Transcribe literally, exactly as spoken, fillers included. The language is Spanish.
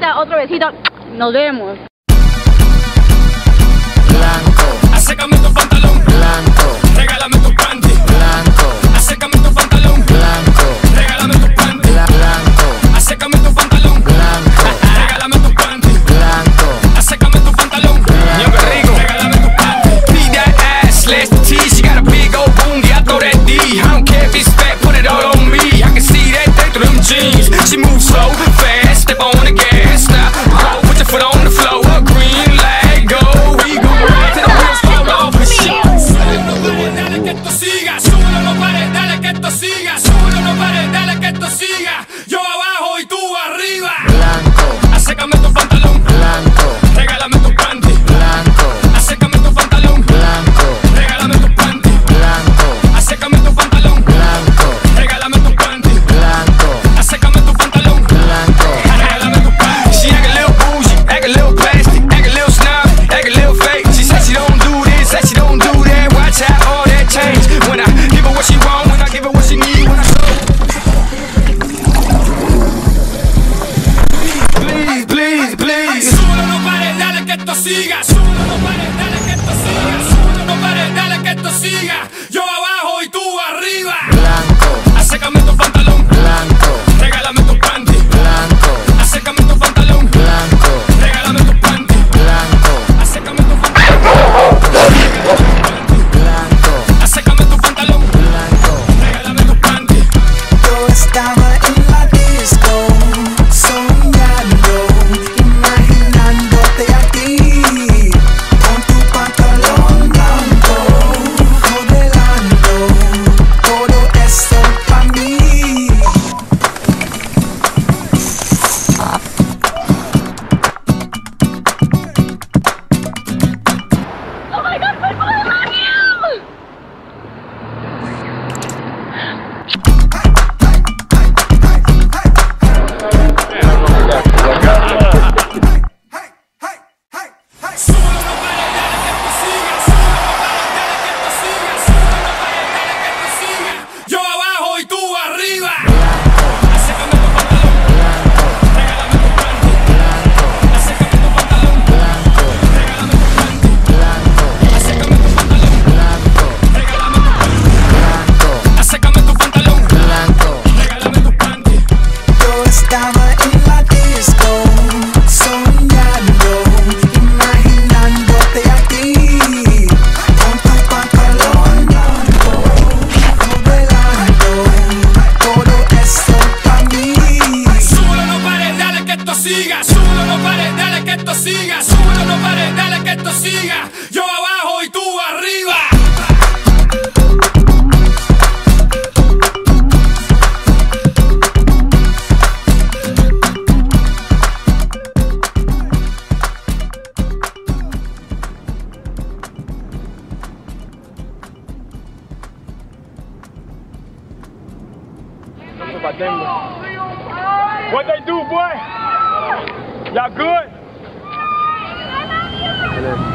besita, otro besito. Nos vemos. Blanco. Acércame tu pantalón. Blanco. Regálame tu panty. Blanco. Acércame tu pantalón. Blanco. Regálame tu panty. Blanco. Acércame tu pantalón. Blanco. Regálame tu panty. Blanco. Acércame tu pantalón. Yo qué rico. Regálame tu panty. Beat that ass, slash the T. She got a big old booty, I throw that D. I don't care if it's fat, put it all on me. I can see that thing through them jeans. She moves slow, fast, step on the gas. Now, go, put your foot on the floor. Green light, go. We go right to the wheels fall off. Dale que esto siga, súbelo, no pares, dale que esto siga, súbelo, no pares, dale que esto siga. Yo abajo y tú arriba. Blanco. Acércame tu pantalón. Blanco. Regálame tu panty. Blanco. Acércame tu pantalón. Blanco. Regálame tu panty. Blanco. Acércame tu pantalón. Blanco. Regálame tu panty. Blanco. Acércame tu pantalón. Blanco. Regálame tu panty. She act a little bougie, act a little plastic, act a little snob, act a little fake. She said she don't do this, said she don't do that. Watch out, all that change. When I give her what she want, when I give her what she need, when I please, please, please. Súbelo, no pares, dale que esto siga. Súbelo, no pares, dale que esto siga. Súbelo, no pares, dale que esto siga. Yo abajo y tú arriba. Blanco. Acércame tu pantalón. Blanco. Regálame tu panty. Blanco. Acércame tu pantalón. Blanco. Regálame tu panty. Blanco. Acércame tu pantalón. Blanco. Acércame tu pantalón. Blanco. Regálame tu panty. Yo estaba en la disco, soñando, imaginándote a ti, con tu pantalón blanco, modelando todo esto para mí. Oh my God, cuerpo de Mario. Súbelo, no pares, dale que esto siga. Súbelo, no pares, dale que esto siga. Súbelo, no pares, dale que esto siga. Yo abajo y tú arriba. Acércame tu pantalón. Regálame tu panty. Acércame tu pantalón. Regálame tu panty. Acércame tu pantalón. Regálame tu panty. Acércame tu pantalón. Regálame tu panty. Yo estaba en la disco, soñando, imaginándote a ti, con tu pantalón blanco, modelando todo esto para mí. Súbelo, no pares, dale que esto siga. Súbelo, no pares, dale que esto siga. Súbelo, no pares, dale que esto siga. Yo abajo y tú arriba. What they do, boy? Y'all good?